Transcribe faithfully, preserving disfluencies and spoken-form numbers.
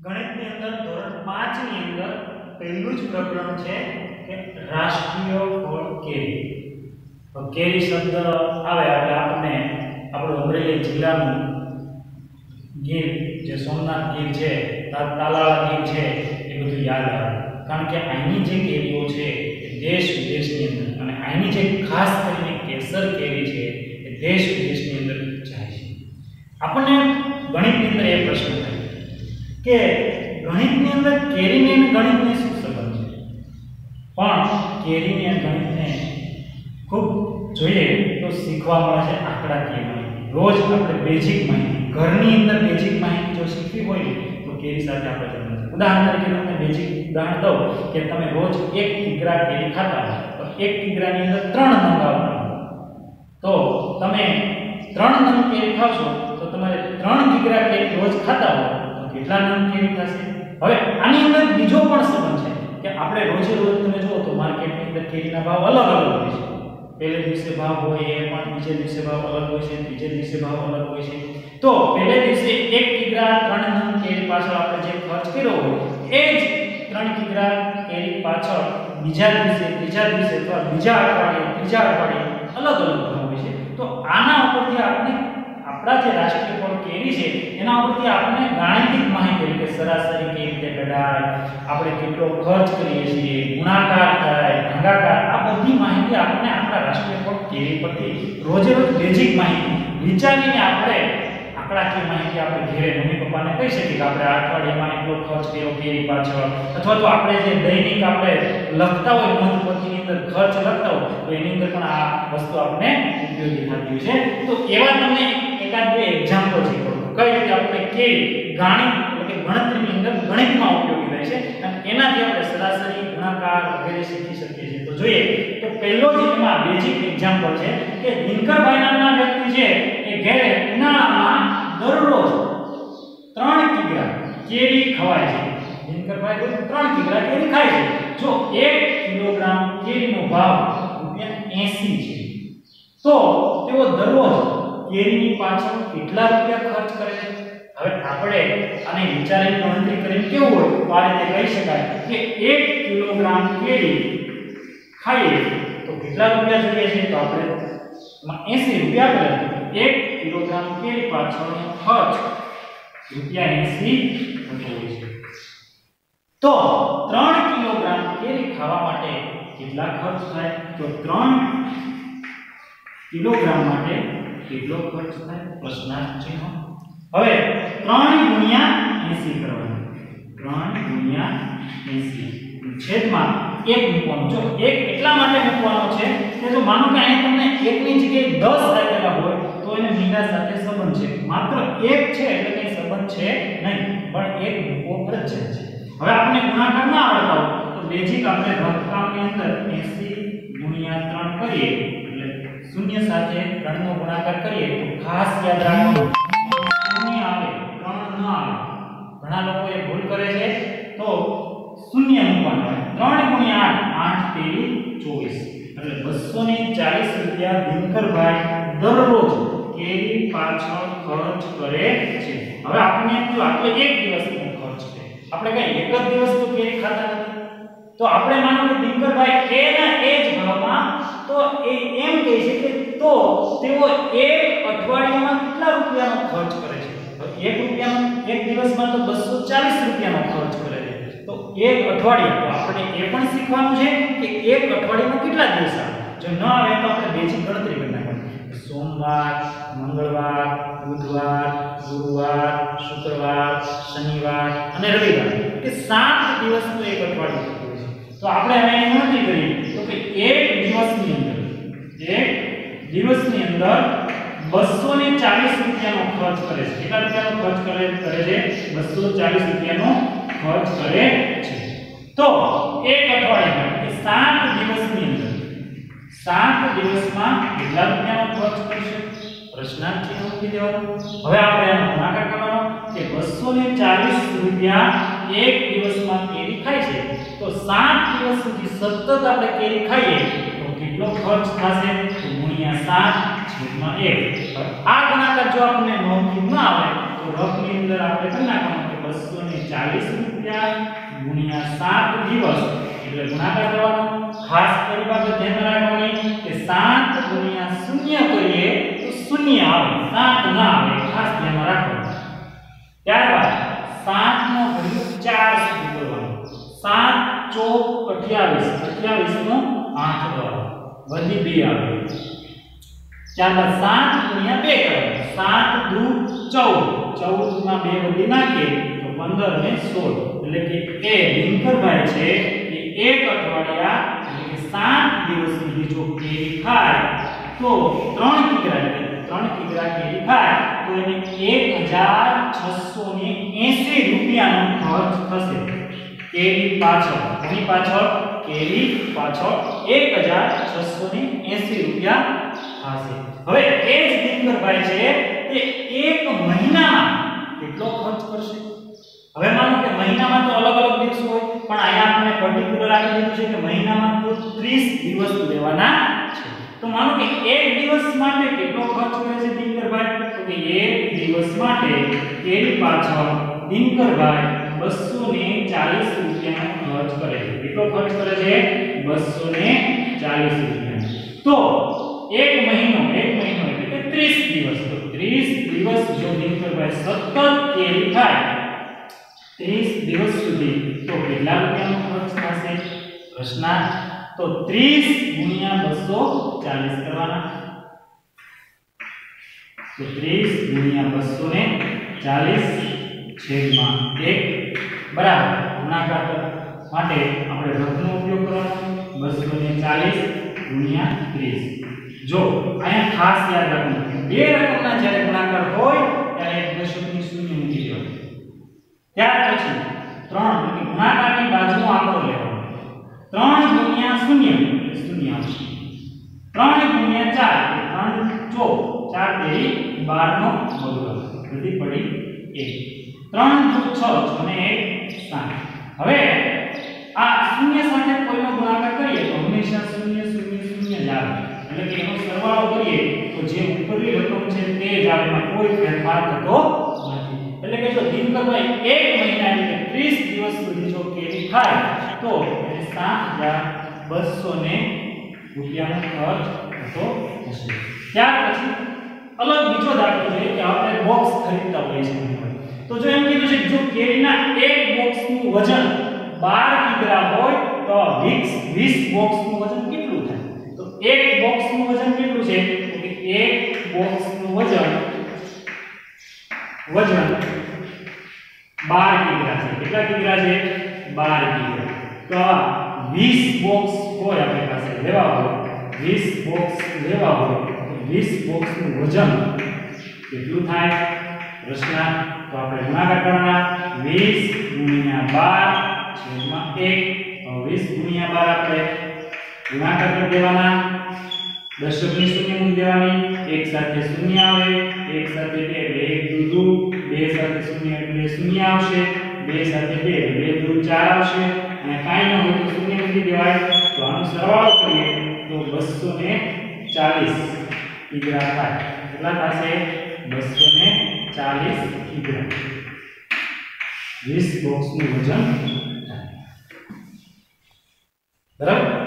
ગણિતની અંદર ધોરણ પાંચ ની અંદર પહેલું જ પ્રકરણ છે કે રાષ્ટ્રીય ફળ કેરી. તો કેરી શબ્દ આવે એટલે આપણે આપણું અમરેલી જિલ્લાનું ગીર જે સોમનાથ ગીર છે, તાલાળા ગીર છે એ બધું યાદ આવે. કારણ કે અહીંની જે કેરીઓ છે એ દેશ વિદેશની અંદર, અને અહીંની જે ખાસ કરીને કેસર કેરી છે એ દેશ વિદેશની અંદર જાય છે. આપણને ગણિતની અંદર એ પ્રશ્ન થાય કે ગણિતની અંદર કેરીને અને ગણિતને શું સંબંધ છે? પણ કેરીને અને ગણિતને ખૂબ જોઈએ તો શીખવા મળે છે આંકડાકીય માહિતી. રોજ આપણે બેઝિક માહિતી, ઘરની અંદર બેઝિક માહિતી જો શીખવી હોય તો કેરી સાથે આપણે જવાનું. ઉદાહરણ તરીકે તમને બેઝિક ઉદાહરણ દઉં કે તમે રોજ એક કિગ્રા કેરી ખાતા હો તો એક કિગ્રાની અંદર ત્રણ નંગ આવતા હોય. તો તમે ત્રણ નંગ કેરી ખાવશો તો તમારે ત્રણ કિગ્રા કેરી રોજ ખાતા હો તો કેટલા નંગ કેરી થશે? હવે આની અંદર બીજો પણ સંબંધ છે કે આપણે રોજે રોજ તમે જુઓ તો માર્કેટની અંદર કેરીના ભાવ અલગ અલગ હોય છે. પહેલે દિવસે ભાવ હોય એ પણ બીજે દિવસે ભાવ અલગ હોય છે, ત્રીજે દિવસે ભાવ અલગ હોય છે. તો પહેલે દિવસે એક કિગ્રા ત્રણ નંગ કેરી પાછળ આપણે જે ખર્ચ કર્યો હોય એ જ ત્રણ કિગ્રા કેરી પાછળ બીજા દિવસે, ત્રીજા દિવસે અથવા બીજા અઠવાડિયે, ત્રીજા અઠવાડિયે અલગ અલગ ભાવ હોય છે. તો આના ઉપરથી આપણે આપણા જે રાષ્ટ્રીય ફળ કેરી છે એના ઉપરથી આપણે ગાણિતિક માહિતી કે સરાસરી કેવી રીતે કઢાય, આપણે કેટલો ખર્ચ કરીએ છીએ, ગુણાકાર થાય, ભાગાકાર, આ બધી માહિતી આપણે આપણા રાષ્ટ્રીય ફળ કેરી પરથી રોજે રોજ બેઝિક માહિતી વિચારીને આપણે આંકડાકીય માહિતી આપણે ઘરે મમ્મી પપ્પાને કહી શકીએ કે આપણે આ અઠવાડિયામાં એટલો ખર્ચ કર્યો કેરી પાછળ, અથવા તો આપણે જે દૈનિક આપણે લખતા હોય નોંધપોથીની અંદર ખર્ચ લખતા હોય તો એની અંદર પણ આ વસ્તુ આપણે ઉપયોગી થતી છે. તો એવા તમને એકાદ બે એક્ઝામ્પલ છે કઈ રીતે આપણે કેરી ગણિત એટલે કે ગણતરીની અંદર ગણિતમાં ઉપયોગી થાય છે અને એનાથી આપણે સરાસરી, ગુણાકાર વગેરે શીખી શકીએ છીએ. તો જોઈએ તો પહેલો જ એમાં બેઝિક એક્ઝામ્પલ છે કે દિનકરભાઈ નામના વ્યક્તિ છે એ ઘરે ઉનાળામાં દરરોજ ત્રણ કિગ્રા કેરી ખવાય છે. દિનકરભાઈ રોજ ત્રણ કિગ્રા કેરી ખાય છે. જો એક કિલોગ્રામ કેરીનો ભાવ રૂપિયા એંસી છે તો તેઓ દરરોજ કેરીની પાછળ કેટલા રૂપિયા ખર્ચ કરે છે? હવે આપણે આને વિચારીને ગણતરી કરીને કેવું હોય તો આ રીતે કહી શકાય કે એક કિલોગ્રામ કેરી ખાઈએ તો કેટલા રૂપિયા જોઈએ છે? તો આપણે એંસી રૂપિયા કરે. એક કિલોગ્રામ કેરી પાછળનો ખર્ચ રૂપિયા એંસી થતો હોય છે. તો ત્રણ કિલોગ્રામ કેરી ખાવા માટે કેટલા ખર્ચ થાય? તો ત્રણ કિલોગ્રામ માટે કેટલો ખર્ચ થાય? પ્રશ્નાર્થ ચિહ્ન. હવે ત્રણ ગુણ્યા એંસી કરવાનું. ત્રણ ગુણ્યા એંસી છેદમાં એક મૂકવાનું. જો એક એટલા માટે મૂકવાનો છે કે જો માનો કે અહીં તમને એક ની જગ્યાએ દસ આપેલા હોય તો એને મીંડા સાથે સંબંધ છે. માત્ર એક છે એટલે કઈ સંબંધ છે નહીં, પણ એક મૂકવો ફરજિયાત છે. હવે આપણે ગુણાકાર ના આવડતા હોય તો બેઝિક આપણે ભક્કામની અંદર એંસી ગુણ્યા ત્રણ કરીએ એટલે શૂન્ય સાથે ત્રણ નો ગુણાકાર કરીએ તો ખાસ યાદ રાખવાનું શૂન્ય આવે, ત્રણ ન આવે. ઘણા લોકો એ ભૂલ કરે છે તો શૂન્ય મૂકવાનું આવે. ત્રણ ગુણ્યા આઠ, આઠ તેરી ચોવીસ એટલે બસો ચાલીસ રૂપિયા દિનકરભાઈ દરરોજ કેરી પાછળ ખર્ચ કરે છે. હવે આપણે એમ કહ્યું આ તો એક દિવસનો ખર્ચ છે, આપણે કઈ એક જ દિવસ તો કેરી ખાતા નથી. તો આપણે માનો કે દિનકરભાઈ એના એ જ ભાવમાં તો એ એમ કહે છે કે તો તેઓ એક અઠવાડિયામાં કેટલા રૂપિયાનો ખર્ચ કરે છે? તો એક રૂપિયાનો એક દિવસમાં તો બસો ચાલીસ રૂપિયાનો ખર્ચ કરે છે. તો એક અઠવાડિયું તો આપણે એ પણ શીખવાનું છે કે એક અઠવાડિયામાં કેટલા દિવસ આવે. જો ન આવે તો આપણે બેઝિક ગણતરી કરી નાખવાની. સોમવાર, મંગળવાર, બુધવાર, ગુરુવાર, શુક્રવાર, શનિવાર અને રવિવાર કે સાત દિવસનું એક અઠવાડિયું થતું હોય છે. તો આપણે હવે એની ગણતરી કરીએ તો કે એક દિવસની અંદર એક દિવસની અંદર બસો ચાલીસ રૂપિયાનો ખર્ચ કરે છે. કેટલા રૂપિયાનો ખર્ચ કરે કરે છે? બસો ચાલીસ રૂપિયાનો ખર્ચ કરે છે. તો એક અઠવાડિયામાં કે સાત દિવસની અંદર સાત દિવસમાં કેટલા રૂપિયાનો ખર્ચ કરશે? પ્રશ્નાર્થ ચિહ્ન મૂકી દેવાનું. હવે આપણે એનો ગુણાકાર કરવાનો કે બસો ચાલીસ રૂપિયા એક દિવસમાં કેરી ખાય છે તો સાત દિવસ સુધી સતત આપણે કેરી ખાઈએ તો કેટલો ખર્ચ થશે? તો ગુણ્યા સાત છેદમાં એક. આ ગુણાકાર જો આપણને નોંધવું ન આવે તો રફની અંદર આપણે કરી નાખવાનું કે બસો ચાલીસ રૂપિયા ગુણ્યા સાત દિવસ એટલે ગુણાકાર કરવાનો ખાસ કરી બાબત ધ્યાન રાખવાની કે સાત ગુણ્યા શૂન્ય કરીએ તો શૂન્ય આવે સાત ના આવે ખાસ ધ્યાન રાખવાનું ત્યારબાદ સાત નો ઘડિયો ચાર સુધી કરવાનો સાત ચોક અઠ્યાવીસ અઠ્યાવીસ નો આઠ દ્વારા વધી બે આવે ત્યારબાદ સાત ગુણ્યા બે કરવાનો સાત દુ ચૌદ ચૌદ માં બે વધી નાખીએ તો પંદર ને સોળ એટલે કે એ દિનકરભાઈ છે એ એક અઠવાડિયા એટલે કે સાત દિવસ સુધી જો કેરી ખાય તો ત્રણ કિગ્રા ત્રણ કિગ્રા કેરી ખાય તો એને એક હજાર છસો એંસી રૂપિયાનો ખર્ચ થશે કેરી પાછળ કોની પાછળ કેરી પાછળ એક હજાર છસો એંસી રૂપિયા થશે હવે એ જ દિનકરભાઈ છે તે એક મહિનામાં કેટલો ખર્ચ કરશે હવે માનો કે મહિનામાં તો અલગ અલગ દિવસો હોય પણ અહીંયા આપણે પર્ટિક્યુલર આપી દીધું છે કે મહિનામાં તો ત્રીસ દિવસ લેવાના છે તો માનો કે એક દિવસ માટે કેટલો ખર્ચ કરે છે દિનકરભાઈ તો કે એક દિવસ માટે કેરી પાછળ દિનકરભાઈ બસો ચાલીસ રૂપિયાનો ખર્ચ કરે છે કેટલો ખર્ચ કરે છે બસો ચાલીસ રૂપિયા તો એક મહિનો એક મહિનો એટલે કે ત્રીસ દિવસ તો ત્રીસ દિવસ જો દિનકરભાઈ સતત કેરી ખાય ત્રીસ દિવસ સુધી તો કેટલા રૂપિયાનો ખર્ચ થશે પ્રશ્ન તો ત્રીસ ગુણ્યા બસો ચાલીસ કરવાના તો ત્રીસ ગુણ્યા બસો ચાલીસ છેદમાં એક બરાબર ગુણાકાર માટે આપણે રકમનો ઉપયોગ કરવાનો બસો ચાલીસ ગુણ્યા ત્રીસ જો અહીંયા ખાસ યાદ રાખવું બે રકમના જ્યારે ગુણાકાર હોય ત્યારે એક દશકની શૂન્ય મૂકી દેવાનું ત્યાર પછી ત્રણ એટલે ગુણાકારની બાજુનો આંકડો લેવાનો ત્રણ ગુણ્યા શૂન્ય શૂન્ય આવશે ત્રણ ગુણ્યા ચાર ત્રણ ચોક ચાર તેરી બાર નો બગડો બધી પડી એક ત્રણ દુ છ અને એક સાત હવે આ શૂન્ય સાથે કોઈનો ગુણાકાર કરીએ તો હંમેશા શૂન્ય શૂન્ય શૂન્ય જ આવે એટલે કે એનો સરવાળો કરીએ તો જે ઉપરની રકમ છે તે જ આવે એમાં કોઈ ફેરફાર થતો નથી એટલે કે જો દિનકરભાઈ એક મહિના એટલે ત્રીસ દિવસ સુધી જો કેરી ખાય તો એને સાત હજાર બસો રૂપિયાનો ખર્ચ થતો હશે ત્યાર પછી અલગ બીજો દાખલો છે કે આપણે બોક્સ ખરીદતા હોઈએ છીએ તો જો એમ કીધું છે જો કેરીના એક બોક્સનું વજન બાર કિગ્રા હોય તો વીસ બોક્સનું વજન કેટલું થાય તો એક બોક્સનું વજન કેટલું છે તો કે એક બોક્સનું વજન વજન બાર કિગ્રા છે કેટલા કિગ્રા છે બાર કિગ્રા તો વીસ બોક્સ હોય આપણી પાસે લેવા હોય વીસ બોક્સ લેવા હોય તો વીસ બોક્સનું વજન કેટલું થાય પ્રશ્ન તો આપણે ગુણાકાર કરવાના વીસ ગુણ્યા બાર છેદમાં એક તો વીસ ગુણ્યા બાર આપણે ગુણાકાર કરી દેવાના દશકની શૂન્ય મૂકી દેવાની એક સાથે શૂન્ય આવે એક સાથે બે એટલે એક દુ દુ બે સાથે શૂન્ય એટલે શૂન્ય આવશે બે સાથે બે બે દુ ચાર આવશે અને કાઈ ન હોય તો શૂન્ય મૂકી દેવાય તો આનો સરવાળો કરીએ તો બસો ચાલીસ કિગ્રા થાય કેટલા થશે બસો ચાલીસ કિગ્રા વીસ બોક્સનું વજન થાય બરાબર